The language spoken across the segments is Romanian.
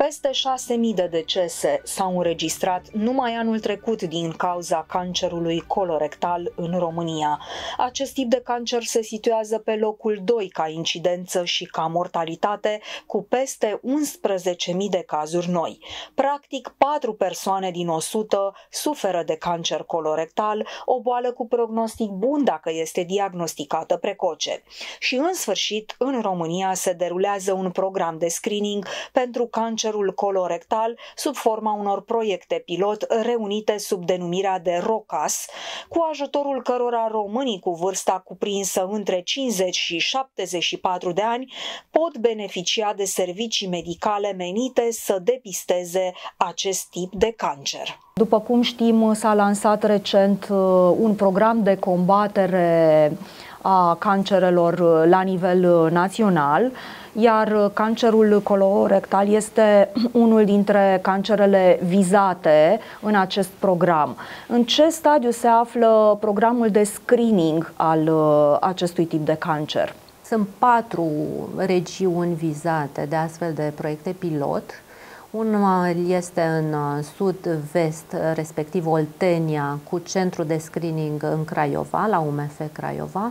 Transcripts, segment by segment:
Peste 6.000 de decese s-au înregistrat numai anul trecut din cauza cancerului colorectal în România. Acest tip de cancer se situează pe locul 2 ca incidență și ca mortalitate, cu peste 11.000 de cazuri noi. Practic, 4 persoane din 100 suferă de cancer colorectal, o boală cu prognostic bun dacă este diagnosticată precoce. Și în sfârșit, în România se derulează un program de screening pentru cancerul colorectal sub forma unor proiecte pilot reunite sub denumirea de ROCAS, cu ajutorul cărora românii cu vârsta cuprinsă între 50 și 74 de ani pot beneficia de servicii medicale menite să depisteze acest tip de cancer. După cum știm, s-a lansat recent un program de combatere a cancerelor la nivel național, iar cancerul colorectal este unul dintre cancerele vizate în acest program. În ce stadiu se află programul de screening al acestui tip de cancer? Sunt 4 regiuni vizate de astfel de proiecte pilot. Una este în sud-vest, respectiv Oltenia, cu centru de screening în Craiova, la UMF Craiova.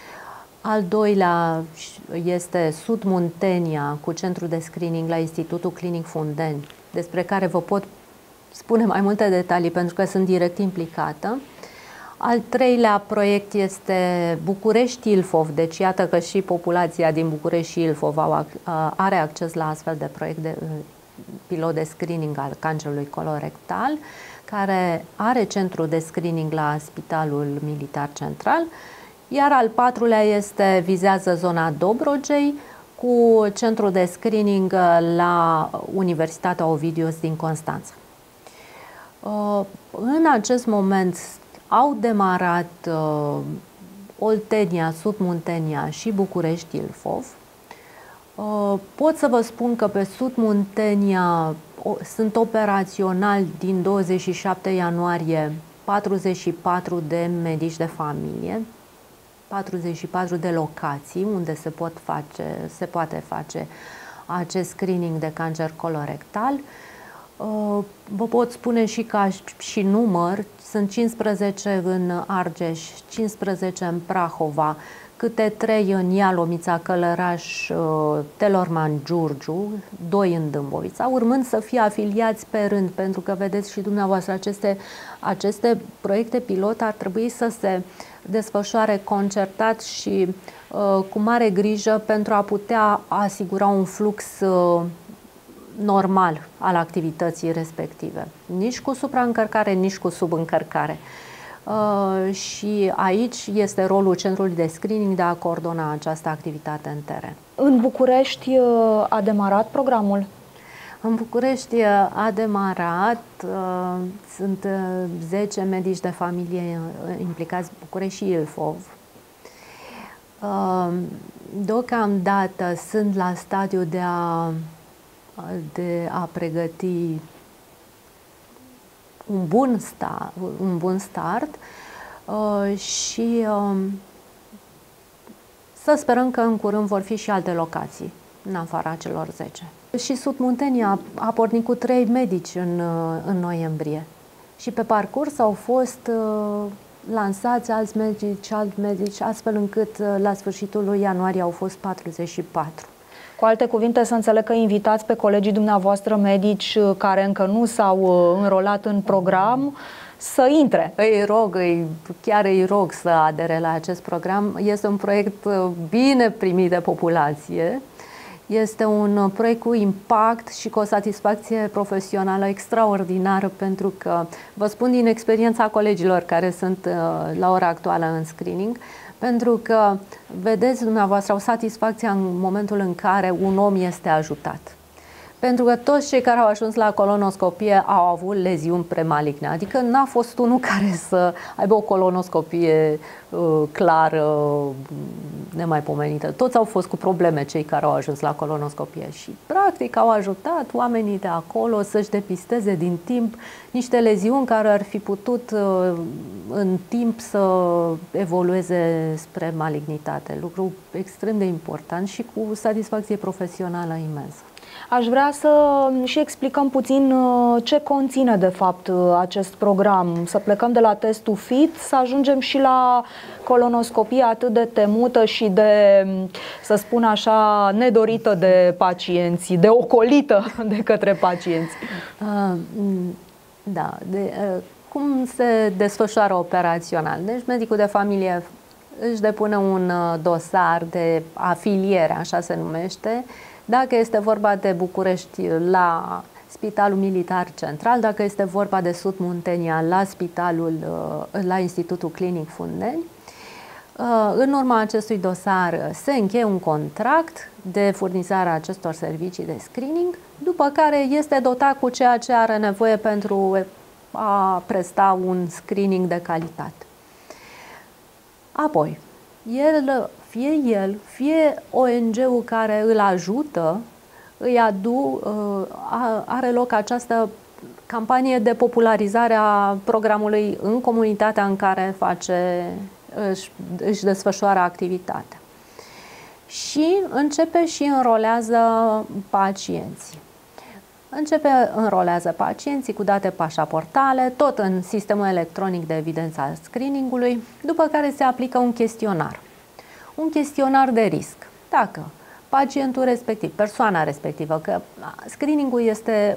Al doilea este Sud-Muntenia, cu centru de screening la Institutul Clinic Fundeni, despre care vă pot spune mai multe detalii pentru că sunt direct implicată. Al treilea proiect este București-Ilfov, deci iată că și populația din București și Ilfov are acces la astfel de proiect de pilot de screening al cancerului colorectal, care are centru de screening la Spitalul Militar Central. Iar al patrulea vizează zona Dobrogei, cu centru de screening la Universitatea Ovidius din Constanța. În acest moment au demarat Oltenia, Sud-Muntenia și București-Ilfov. Pot să vă spun că pe Sud-Muntenia sunt operaționali din 27 ianuarie 44 de medici de familie, 44 de locații unde se poate face acest screening de cancer colorectal. Vă pot spune și ca și număr, sunt 15 în Argeș, 15 în Prahova, câte 3 în Ialomița, Călăraș, Telorman, Giurgiu, 2 în Dâmbovița, urmând să fie afiliați pe rând, pentru că vedeți și dumneavoastră, aceste proiecte pilot ar trebui să se desfășoare concertat și cu mare grijă pentru a putea asigura un flux normal al activității respective. Nici cu supraîncărcare, nici cu subîncărcare. Și aici este rolul centrului de screening de a coordona această activitate în teren. În București a demarat programul? În București a demarat, sunt 10 medici de familie implicați, București și Ilfov. Deocamdată sunt la stadiu de a pregăti un bun start și să sperăm că în curând vor fi și alte locații în afara celor 10. Și Sud-Muntenia a pornit cu 3 medici în noiembrie și pe parcurs au fost lansați alți medici, astfel încât la sfârșitul lui ianuarie au fost 44. Cu alte cuvinte, să înțeleg că invitați pe colegii dumneavoastră medici care încă nu s-au înrolat în program să intre. Chiar îi rog să adere la acest program. Este un proiect bine primit de populație. Este un proiect cu impact și cu o satisfacție profesională extraordinară, pentru că, vă spun din experiența colegilor care sunt la ora actuală în screening, pentru că, vedeți dumneavoastră, o satisfacție în momentul în care un om este ajutat. Pentru că toți cei care au ajuns la colonoscopie au avut leziuni premaligne, adică n-a fost unul care să aibă o colonoscopie clară, nemaipomenită. Toți au fost cu probleme cei care au ajuns la colonoscopie și practic au ajutat oamenii de acolo să-și depisteze din timp niște leziuni care ar fi putut în timp să evolueze spre malignitate. Lucru extrem de important și cu satisfacție profesională imensă. Aș vrea să și explicăm puțin ce conține de fapt acest program. Să plecăm de la testul FIT, să ajungem și la colonoscopia atât de temută și de, să spun așa, nedorită de pacienți, de ocolită de către pacienți. Cum se desfășoară operațional? Deci medicul de familie își depune un dosar de afiliere, așa se numește, dacă este vorba de București la Spitalul Militar Central, dacă este vorba de Sud Muntenia la Institutul Clinic Fundeni. În urma acestui dosar se încheie un contract de furnizare a acestor servicii de screening, după care este dotat cu ceea ce are nevoie pentru a presta un screening de calitate. Apoi, fie ONG-ul care îl ajută, are loc această campanie de popularizare a programului în comunitatea în care își desfășoară activitatea. Și începe și înrolează pacienții. Înrolează pacienții cu date pașaportale, tot în sistemul electronic de evidență al screeningului, după care se aplică un chestionar. Un chestionar de risc. Dacă pacientul respectiv, persoana respectivă, că screeningul este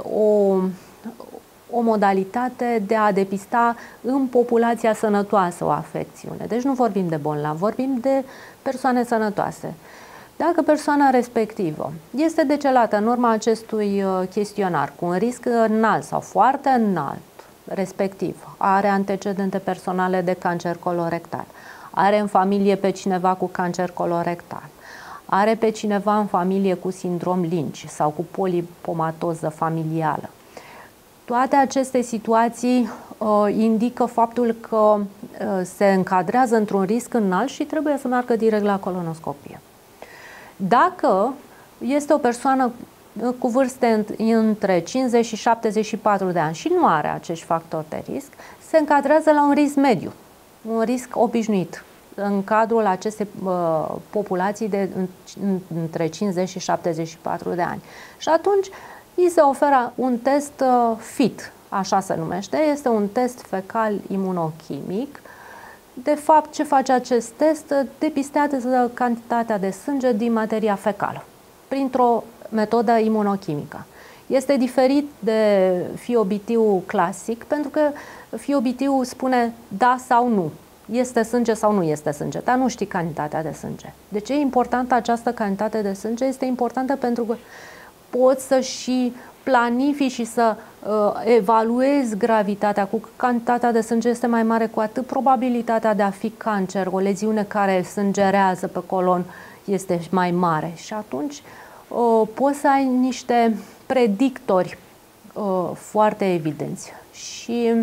o modalitate de a depista în populația sănătoasă o afecțiune. Deci nu vorbim de bolnavi, vorbim de persoane sănătoase. Dacă persoana respectivă este decelată în urma acestui chestionar cu un risc înalt sau foarte înalt, respectiv are antecedente personale de cancer colorectal, are în familie pe cineva cu cancer colorectal, are pe cineva în familie cu sindrom Lynch sau cu polipomatoză familială, toate aceste situații indică faptul că se încadrează într-un risc înalt și trebuie să meargă direct la colonoscopie. Dacă este o persoană cu vârste între 50 și 74 de ani și nu are acești factori de risc, se încadrează la un risc mediu, un risc obișnuit în cadrul acestei populații de între 50 și 74 de ani. Și atunci îi se oferă un test FIT, așa se numește, este un test fecal imunochimic. De fapt, ce face acest test? Depistează cantitatea de sânge din materia fecală, printr-o metodă imunochimică. Este diferit de FIOBT-ul clasic, pentru că FIOBT-ul spune da sau nu, este sânge sau nu este sânge, dar nu știi cantitatea de sânge. De ce e importantă această cantitate de sânge? Este importantă pentru că poți să și planifici și să evaluezi gravitatea. Cu cantitatea de sânge este mai mare, cu atât probabilitatea de a fi cancer, o leziune care sângerează pe colon este mai mare. Și atunci poți să ai niște predictori foarte evidenți. Și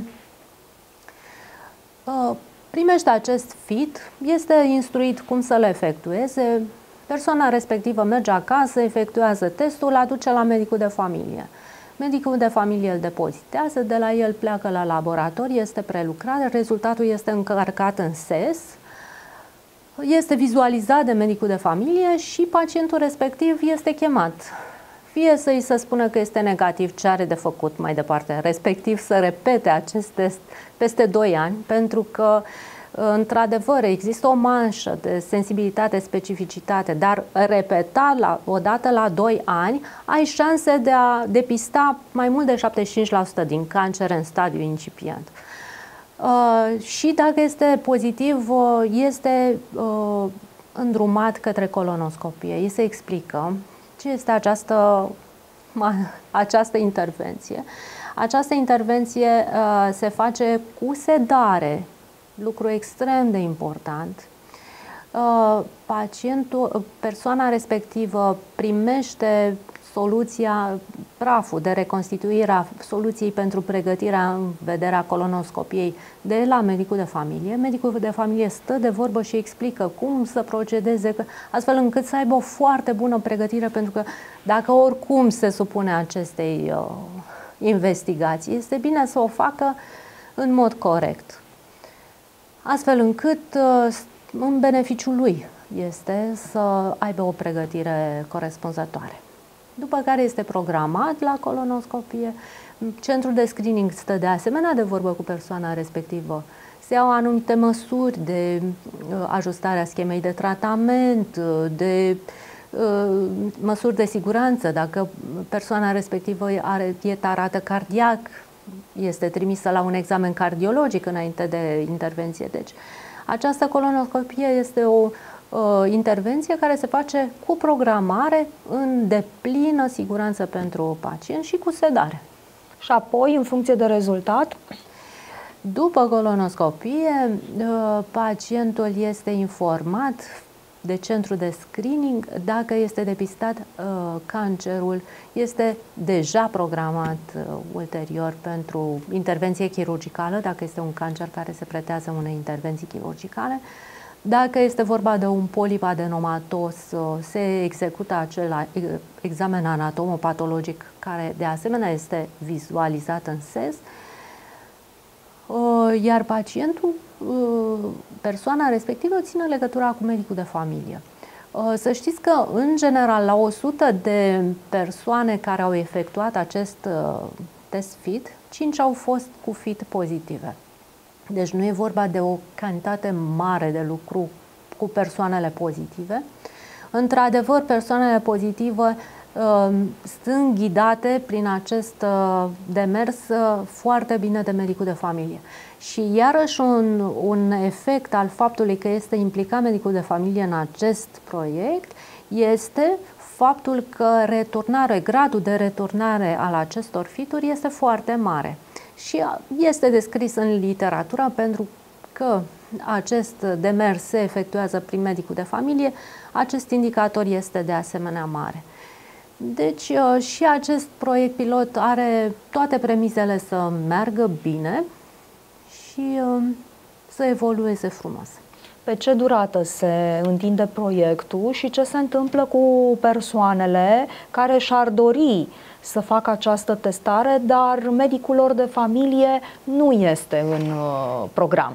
primește acest FIT, este instruit cum să-l efectueze. Persoana respectivă merge acasă, efectuează testul, aduce la medicul de familie. Medicul de familie îl depozitează, de la el pleacă la laborator, este prelucrat, rezultatul este încărcat în SES, este vizualizat de medicul de familie și pacientul respectiv este chemat. Fie să îi se spună că este negativ, ce are de făcut mai departe, respectiv să repete acest test peste 2 ani, pentru că într-adevăr există o manșă de sensibilitate, specificitate, dar repeta odată la 2 ani, ai șanse de a depista mai mult de 75% din cancer în stadiu incipient. Și dacă este pozitiv, este îndrumat către colonoscopie. Îi se explică ce este această intervenție. Această intervenție se face cu sedare, lucru extrem de important. Persoana respectivă primește soluția, praful de reconstituire a soluției pentru pregătirea în vederea colonoscopiei de la medicul de familie. Medicul de familie stă de vorbă și explică cum să procedeze, astfel încât să aibă o foarte bună pregătire, pentru că dacă oricum se supune acestei investigații, este bine să o facă în mod corect, astfel încât în beneficiul lui este să aibă o pregătire corespunzătoare. după care este programat la colonoscopie. Centrul de screening stă de asemenea de vorbă cu persoana respectivă. Se iau anumite măsuri de ajustare a schemei de tratament, de măsuri de siguranță. Dacă persoana respectivă are dieta rată cardiac, este trimisă la un examen cardiologic înainte de intervenție. Deci, această colonoscopie este o intervenție care se face cu programare în deplină siguranță pentru pacient și cu sedare. Și apoi, în funcție de rezultat? După colonoscopie, pacientul este informat de centru de screening dacă este depistat cancerul, este deja programat ulterior pentru intervenție chirurgicală, dacă este un cancer care se pretează unei intervenții chirurgicale. Dacă este vorba de un polip adenomatoz, se execută acel examen anatomopatologic care de asemenea este vizualizat în SES, iar pacientul, persoana respectivă, ține legătura cu medicul de familie. Să știți că, în general, la 100 de persoane care au efectuat acest test FIT, 5 au fost cu FIT pozitive. Deci nu e vorba de o cantitate mare de lucru cu persoanele pozitive. Într-adevăr, persoanele pozitive sunt ghidate prin acest demers foarte bine de medicul de familie. Și iarăși un efect al faptului că este implicat medicul de familie în acest proiect este faptul că gradul de returnare al acestor fituri este foarte mare. Și este descris în literatură pentru că acest demers se efectuează prin medicul de familie, acest indicator este de asemenea mare. Deci și acest proiect pilot are toate premisele să meargă bine și să evolueze frumos. Pe ce durată se întinde proiectul și ce se întâmplă cu persoanele care și-ar dori să facă această testare, dar medicul lor de familie nu este în program?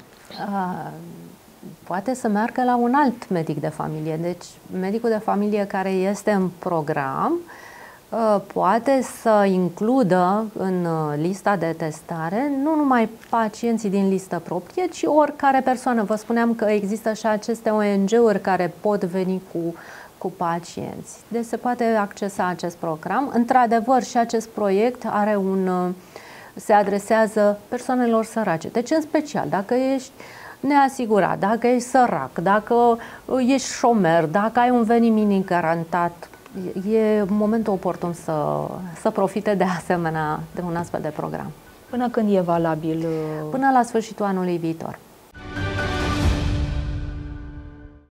Poate să meargă la un alt medic de familie. Deci medicul de familie care este în program poate să includă în lista de testare nu numai pacienții din listă proprie, ci oricare persoană. Vă spuneam că există și aceste ONG-uri care pot veni cu pacienți. Deci se poate accesa acest program. Într-adevăr, și acest proiect se adresează persoanelor sărace. Deci, în special, dacă ești neasigurat, dacă ești sărac, dacă ești șomer, dacă ai un venit minim garantat, e momentul oportun să profite de un astfel de program. Până când e valabil? Până la sfârșitul anului viitor.